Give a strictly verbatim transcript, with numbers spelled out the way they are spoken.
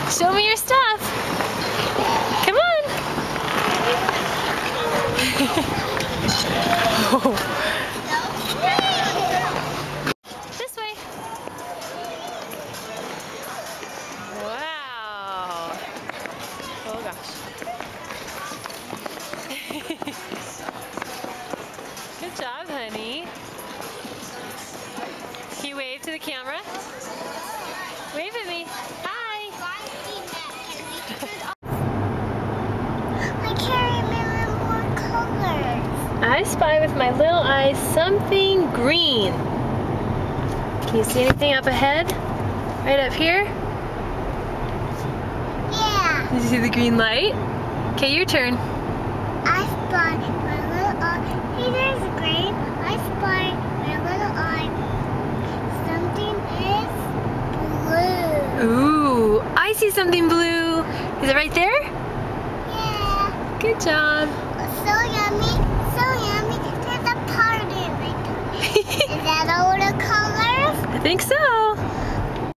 Show me your stuff. Come on. This way. Wow. Oh gosh. Good job, honey. Can you wave to the camera? Wave at me. Hi. I can't remember more colors. I spy with my little eye something green. Can you see anything up ahead? Right up here? Yeah. Did you see the green light? Okay, your turn. I spy my little eye. Hey, there's green. I spy my little eye. Something is blue. Ooh, I see something blue. Is it right there? Yeah. Good job. So yummy. So yummy. There's a party right there. Is that all the colors? I think so.